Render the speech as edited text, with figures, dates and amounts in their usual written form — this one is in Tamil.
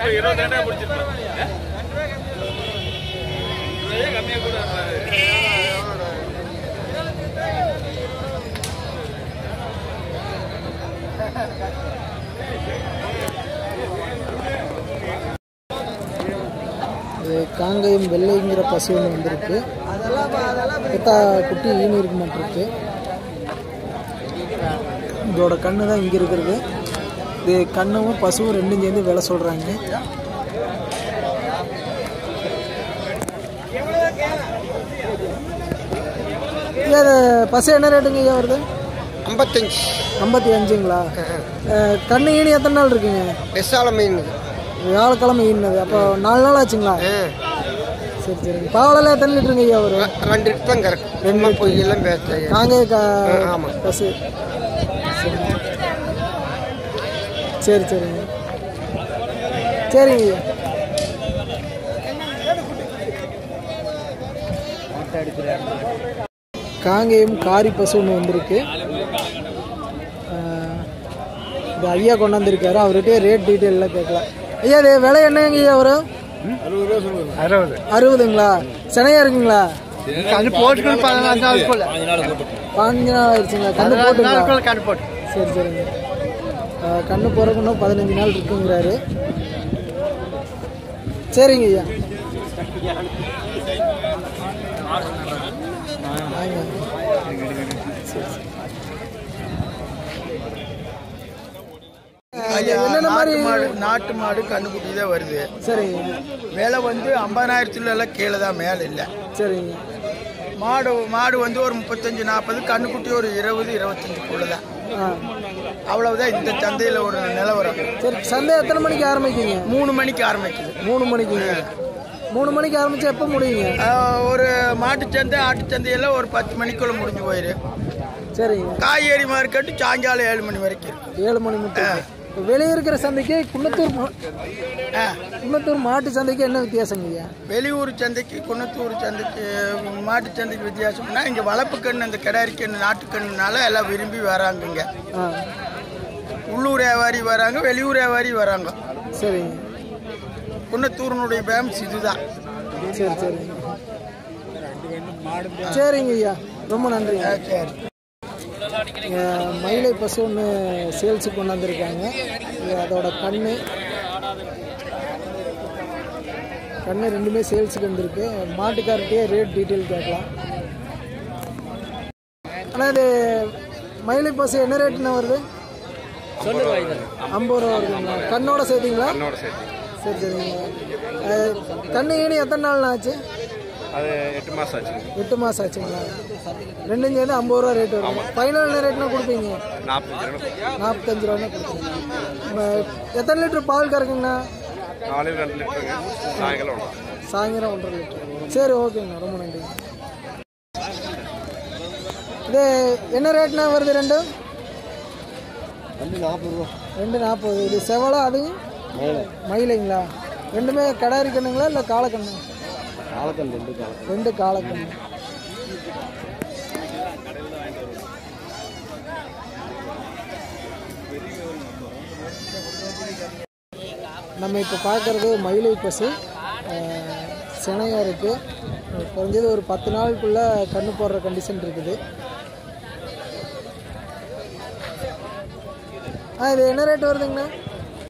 காங்கேயம் வெள்ளைங்கிற பசு ஒன்று வந்திருக்கு. குட்டி ஈனி இருக்க மாட்டிருக்கு. இதோட கண்ணு தான் இங்கே இருக்கிறது. இது கண்ணும் பசுவும் ரெண்டும் சேர்ந்து விலை சொல்கிறாங்க. பசு என்ன ரேட்டுங்க ஐயா வருது? 55ங்களா? கண்ணு ஈனி எத்தனை நாள் இருக்குங்க? வியாழக்கிழமை ஈனது. அப்போ 4 நாள் ஆச்சுங்களா? சரி சரி. பாவலெல்லாம் எத்தனை லிட்டருங்க ஐயா வரும்? 2 லிட்டர் தான் கரெக்ட். 2 பொய்யெல்லாம் பேசுறேன். காங்கேய பசு. சரி சரிங்க சரிங்க. காங்கேயம் காரி பசு ஒன்று வந்திருக்கு. இது ஐயா கொண்டாந்துருக்காரு. அவர்கிட்ட ரேட் டீட்டெயில் எல்லாம் கேட்கலாம். ஐயா இது விலை என்னங்க ஐயா வரும்? 60ங்களா? சனையா இருக்குங்களா? 15 நாள் ஆயிடுச்சுங்களா? கண்ணு போட்டுங்களா? சரி சரிங்க. கண்ணு போறதுக்கு 15 நாள் இருக்குங்கிறாரு. சரிங்க ஐயா. என்னென்ன மாதிரி நாட்டு மாடு கண்ணுக்குட்டி தான் வருது. சரிங்க. விலை வந்து 50,000 கீழே தான், மேலே இல்லை. சரிங்க. மாடு வந்து ஒரு 35-40, கண்ணுக்குட்டி ஒரு 20-25 தான். அவ்வளவுதான் இந்த சந்தையில் ஒரு நிலவரம். சரி, சந்தை எத்தனை மணிக்கு ஆரம்பிக்குங்க? 3 மணிக்கு ஆரம்பிக்குது. 3 மணிக்குங்க. 3 மணிக்கு ஆரம்பிச்சு எப்போ முடியுங்க? ஒரு மாட்டு சந்தை ஆட்டு சந்தையெல்லாம் ஒரு 10 மணிக்குள்ள முடிஞ்சு போயிரு. சரிங்க. காய்கறி மார்க்கெட்டு சாயங்காலம் 7 மணி வரைக்கும். 7 மணி மட்டும். வெளியே இருக்கிற சந்தைக்கு குன்னத்தூர் மாட்டு சந்தைக்கு என்ன வித்தியாசங்க ஐயா? வெளியூர் சந்தைக்கு குன்னத்தூர் சந்தைக்கு மாட்டு சந்தைக்கு வித்தியாசம்னா இங்கே வளர்ப்பு கண்ணு, அந்த கிடாரி கண்ணு, நாட்டு கண்ணுனால எல்லாம் விரும்பி வராங்க. உள்ளூர் வியாபாரி வராங்க, வெளியூர் வியாபாரி வராங்க. சரிங்க. குன்னத்தூரினுடைய ஃபேமஸ் இதுதான். சரி சரிங்க. சரிங்க ஐயா, ரொம்ப நன்றி. சரி. மயிலை பசு ஒன்று சேல்ஸுக்கு கொண்டாந்துருக்காங்க. அதோட கண்ணு ரெண்டுமே சேல்ஸுக்கு வந்திருக்கு. மாட்டுக்கார்ட்டே ரேட் டீட்டெயில் கேட்கலாம். ஆனால் இது மயிலை பசு என்ன ரேட்டுன்னா வருது? 50 ரூபா வருதுங்களா? கண்ணோட சேர்த்திங்களா? சரி சரிங்க. கண்ணு ஈனி எத்தனை நாள் ஆச்சு? அது 8 மாதம் ஆச்சு. 8 மாதம் ஆச்சுங்களா? ரெண்டும் சேர்ந்து 50 ரூபா ரேட் வரும். ஃபைனல் என்ன ரேட்னா கொடுப்பீங்க? 45 ரூபானா கொடுப்பீங்க. எத்தனை லிட்டர் பால் கறக்குங்கண்ணா? காலையில் 2 லிட்டருங்க, சாயங்காலம் 1.5 லிட்டர். சரி, ஓகேங்கண்ணா, ரொம்ப நன்றி. இது என்ன ரேட்னா வருது? 2 40 ரூபா. 240. இது செவலா? அதுங்க மயிலைங்களா? ரெண்டுமே கடாரி கண்ணுங்களா இல்லை காலக்கண்ணு? காலக்கண்ணு. 2 காலக்கண்ணு. நம்ம இப்போ பார்க்குறது மயிலை பசு. சினையாக இருக்குது. குறைஞ்சது ஒரு 10 நாளுக்குள்ளே கண்ணு போடுற கண்டிஷன் இருக்குது. இது என்ன ரேட் வருதுங்கண்ணா?